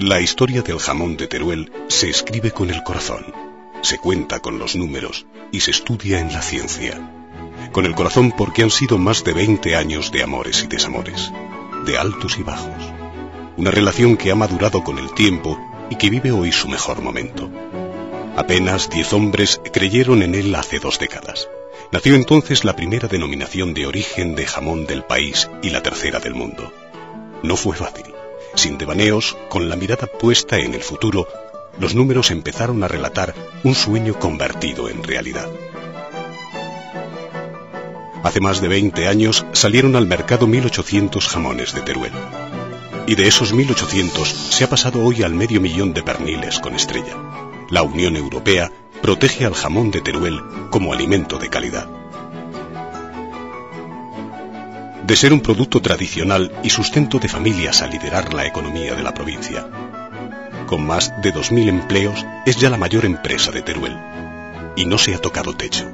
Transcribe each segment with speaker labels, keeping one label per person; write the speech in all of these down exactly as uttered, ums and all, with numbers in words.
Speaker 1: La historia del jamón de Teruel se escribe con el corazón, se cuenta con los números y se estudia en la ciencia. Con el corazón porque han sido más de veinte años de amores y desamores, de altos y bajos. Una relación que ha madurado con el tiempo y que vive hoy su mejor momento. Apenas diez hombres creyeron en él hace dos décadas. Nació entonces la primera denominación de origen de jamón del país y la tercera del mundo. No fue fácil. Sin devaneos, con la mirada puesta en el futuro, los números empezaron a relatar un sueño convertido en realidad. Hace más de veinte años salieron al mercado mil ochocientos jamones de Teruel. Y de esos mil ochocientos se ha pasado hoy al medio millón de perniles con estrella. La Unión Europea protege al jamón de Teruel como alimento de calidad. De ser un producto tradicional y sustento de familias a liderar la economía de la provincia. Con más de dos mil empleos, es ya la mayor empresa de Teruel. Y no se ha tocado techo.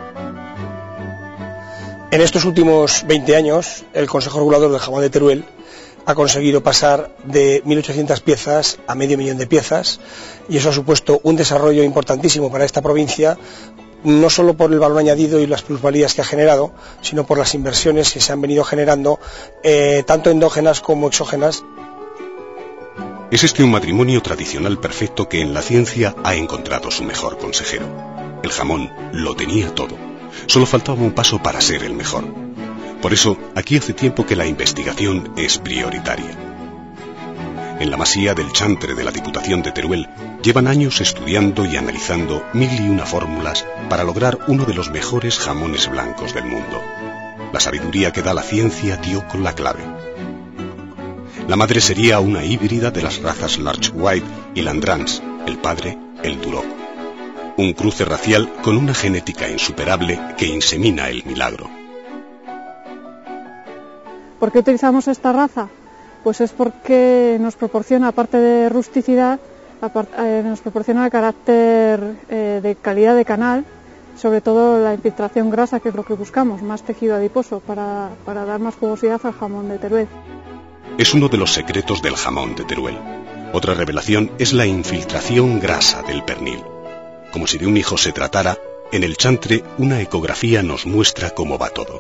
Speaker 2: En estos últimos veinte años, el Consejo Regulador del Jamón de Teruel ha conseguido pasar de mil ochocientas piezas a medio millón de piezas, y eso ha supuesto un desarrollo importantísimo para esta provincia, no solo por el valor añadido y las plusvalías que ha generado, sino por las inversiones que se han venido generando, eh, tanto endógenas como exógenas.
Speaker 1: Es este un matrimonio tradicional perfecto que en la ciencia ha encontrado su mejor consejero. El jamón lo tenía todo, solo faltaba un paso para ser el mejor. Por eso, aquí hace tiempo que la investigación es prioritaria. En la masía del Chantre de la Diputación de Teruel llevan años estudiando y analizando mil y una fórmulas para lograr uno de los mejores jamones blancos del mundo. La sabiduría que da la ciencia dio con la clave. La madre sería una híbrida de las razas Large White y Landrans, el padre, el Duroc. Un cruce racial con una genética insuperable que insemina el milagro.
Speaker 3: ¿Por qué utilizamos esta raza? Pues es porque nos proporciona, aparte de rusticidad, eh, nos proporciona carácter eh, de calidad de canal, sobre todo la infiltración grasa, que es lo que buscamos, más tejido adiposo, para, para dar más jugosidad al jamón de Teruel.
Speaker 1: Es uno de los secretos del jamón de Teruel. Otra revelación es la infiltración grasa del pernil. Como si de un hijo se tratara, en el Chantre una ecografía nos muestra cómo va todo.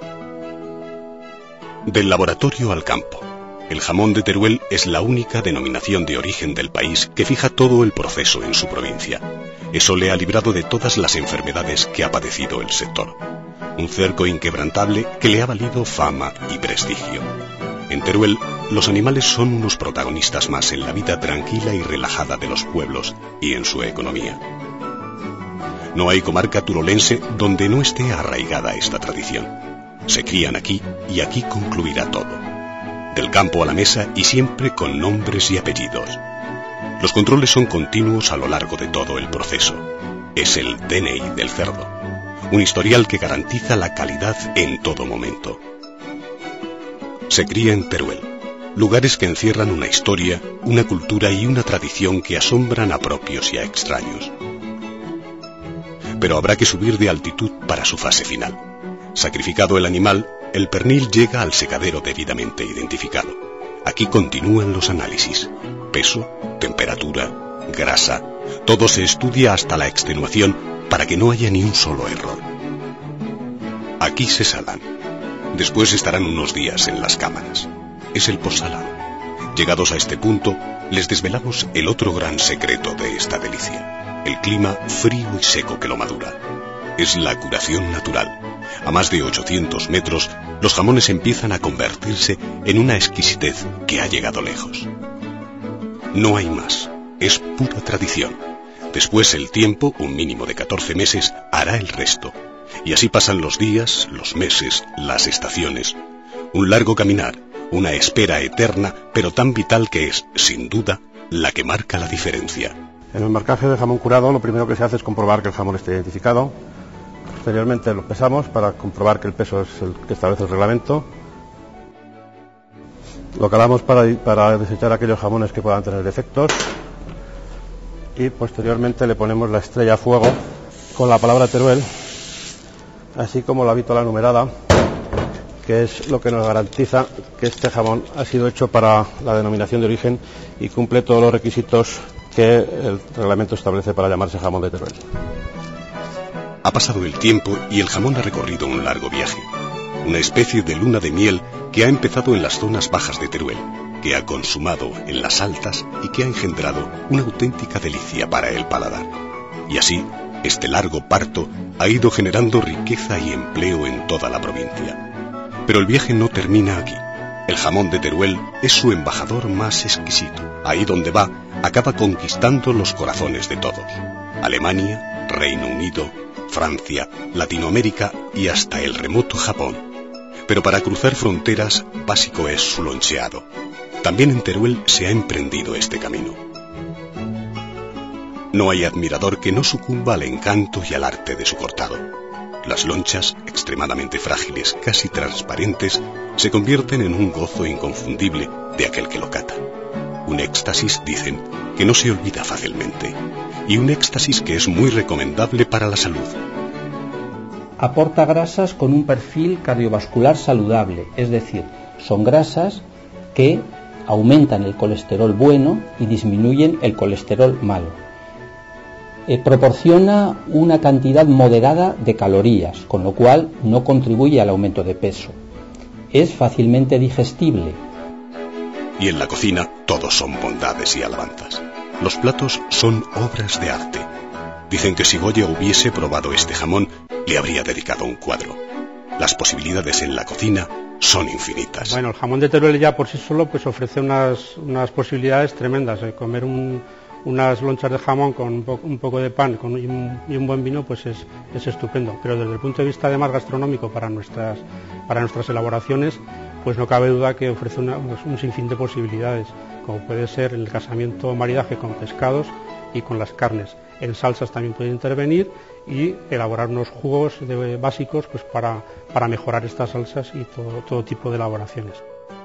Speaker 1: Del laboratorio al campo. El jamón de Teruel es la única denominación de origen del país que fija todo el proceso en su provincia. Eso le ha librado de todas las enfermedades que ha padecido el sector. Un cerco inquebrantable que le ha valido fama y prestigio. En Teruel, los animales son unos protagonistas más en la vida tranquila y relajada de los pueblos y en su economía. No hay comarca turolense donde no esté arraigada esta tradición. Se crían aquí y aquí concluirá todo. Del campo a la mesa y siempre con nombres y apellidos. Los controles son continuos a lo largo de todo el proceso. Es el D N I del cerdo. Un historial que garantiza la calidad en todo momento. Se cría en Teruel, lugares que encierran una historia, una cultura y una tradición que asombran a propios y a extraños. Pero habrá que subir de altitud para su fase final. Sacrificado el animal, el pernil llega al secadero debidamente identificado. Aquí continúan los análisis. Peso, temperatura, grasa, todo se estudia hasta la extenuación para que no haya ni un solo error. Aquí se salan. Después estarán unos días en las cámaras. Es el postsalado. Llegados a este punto, les desvelamos el otro gran secreto de esta delicia. El clima frío y seco que lo madura. Es la curación natural. A más de ochocientos metros, los jamones empiezan a convertirse en una exquisitez que ha llegado lejos. No hay más. Es pura tradición. Después el tiempo, un mínimo de catorce meses, hará el resto. Y así pasan los días, los meses, las estaciones. Un largo caminar, una espera eterna, pero tan vital que es, sin duda, la que marca la diferencia.
Speaker 4: En el marcaje del jamón curado, lo primero que se hace es comprobar que el jamón esté identificado. Posteriormente lo pesamos para comprobar que el peso es el que establece el reglamento. Lo calamos para, para desechar aquellos jamones que puedan tener defectos. Y posteriormente le ponemos la estrella a fuego con la palabra Teruel, así como la vítola numerada, que es lo que nos garantiza que este jamón ha sido hecho para la denominación de origen y cumple todos los requisitos que el reglamento establece para llamarse jamón de Teruel.
Speaker 1: Ha pasado el tiempo y el jamón ha recorrido un largo viaje, una especie de luna de miel que ha empezado en las zonas bajas de Teruel, que ha consumado en las altas y que ha engendrado una auténtica delicia para el paladar. Y así, este largo parto ha ido generando riqueza y empleo en toda la provincia. Pero el viaje no termina aquí. El jamón de Teruel es su embajador más exquisito. Ahí donde va, acaba conquistando los corazones de todos. Alemania, Reino Unido, Francia, Latinoamérica y hasta el remoto Japón. Pero para cruzar fronteras, básico es su loncheado. También en Teruel se ha emprendido este camino. No hay admirador que no sucumba al encanto y al arte de su cortado. Las lonchas, extremadamente frágiles, casi transparentes, se convierten en un gozo inconfundible de aquel que lo cata. Un éxtasis, dicen, que no se olvida fácilmente, y un éxtasis que es muy recomendable para la salud.
Speaker 5: Aporta grasas con un perfil cardiovascular saludable, es decir, son grasas que aumentan el colesterol bueno y disminuyen el colesterol malo. Eh, proporciona una cantidad moderada de calorías, con lo cual no contribuye al aumento de peso. Es fácilmente digestible.
Speaker 1: Y en la cocina todos son bondades y alabanzas. Los platos son obras de arte. Dicen que si Goya hubiese probado este jamón, le habría dedicado un cuadro. Las posibilidades en la cocina son infinitas.
Speaker 6: Bueno, el jamón de Teruel ya por sí solo pues ofrece unas, unas posibilidades tremendas. Eh. Comer un, unas lonchas de jamón con un, po un poco de pan con un, y un buen vino pues es, es estupendo. Pero desde el punto de vista además gastronómico para nuestras, para nuestras elaboraciones, pues no cabe duda que ofrece una, un sinfín de posibilidades, como puede ser el casamiento o maridaje con pescados y con las carnes. En salsas también puede intervenir y elaborar unos jugos de, básicos pues para, para mejorar estas salsas y todo, todo tipo de elaboraciones.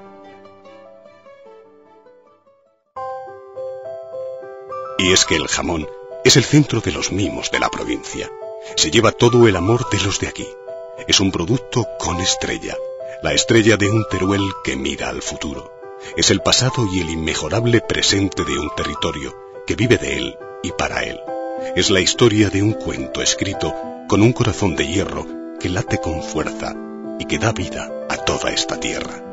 Speaker 1: Y es que el jamón es el centro de los mimos de la provincia. Se lleva todo el amor de los de aquí. Es un producto con estrella, la estrella de un Teruel que mira al futuro. Es el pasado y el inmejorable presente de un territorio que vive de él y para él. Es la historia de un cuento escrito con un corazón de hierro que late con fuerza y que da vida a toda esta tierra.